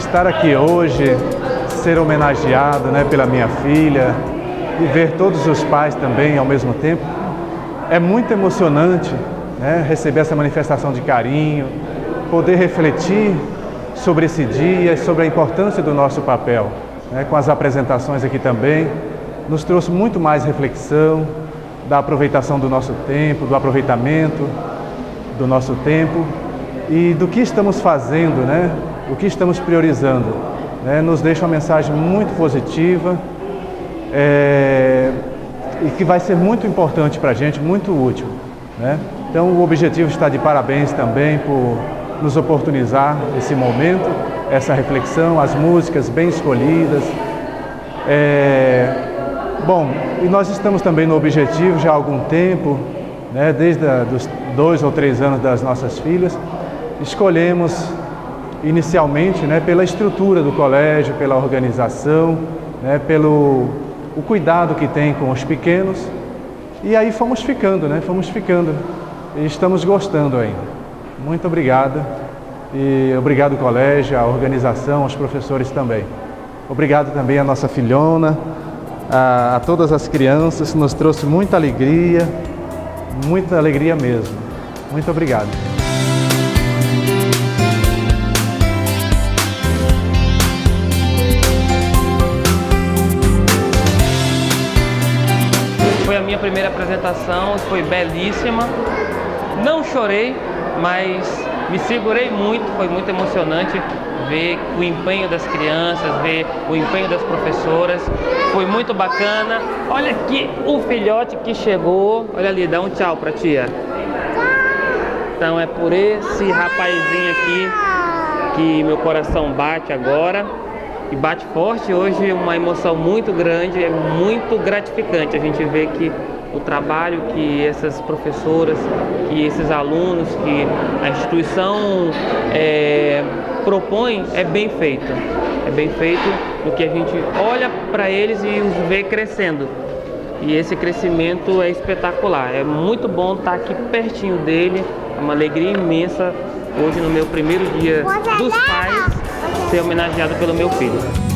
estar aqui hoje, ser homenageado, né, pela minha filha e ver todos os pais também ao mesmo tempo, é muito emocionante, né, receber essa manifestação de carinho, poder refletir sobre esse dia, sobre a importância do nosso papel, né, com as apresentações aqui também, nos trouxe muito mais reflexão da aproveitação do nosso tempo, do aproveitamento do nosso tempo e do que estamos fazendo, né, o que estamos priorizando, né, nos deixa uma mensagem muito positiva e que vai ser muito importante para a gente, muito útil, né? Então o objetivo está de parabéns também por nos oportunizar esse momento, essa reflexão, as músicas bem escolhidas. Bom, e nós estamos também no objetivo já há algum tempo, né, desde os 2 ou 3 anos das nossas filhas, escolhemos inicialmente, né, pela estrutura do colégio, pela organização, né, pelo o cuidado que tem com os pequenos, e aí fomos ficando e estamos gostando ainda. Muito obrigado e obrigado colégio, a organização, aos professores também. Obrigado também à nossa filhona, a todas as crianças, nos trouxe muita alegria mesmo. Muito obrigado. Foi a minha primeira apresentação, foi belíssima. Não chorei, mas me segurei muito, foi muito emocionante ver o empenho das crianças, ver o empenho das professoras. Foi muito bacana. Olha aqui o filhote que chegou. Olha ali, dá um tchau pra tia. Então é por esse rapazinho aqui que meu coração bate agora. E bate forte hoje, uma emoção muito grande, é muito gratificante a gente ver que o trabalho que essas professoras, que esses alunos, que a instituição propõe é bem feito. É bem feito no que a gente olha para eles e os vê crescendo. E esse crescimento é espetacular. É muito bom estar aqui pertinho dele. É uma alegria imensa hoje no meu primeiro dia dos pais ser homenageado pelo meu filho.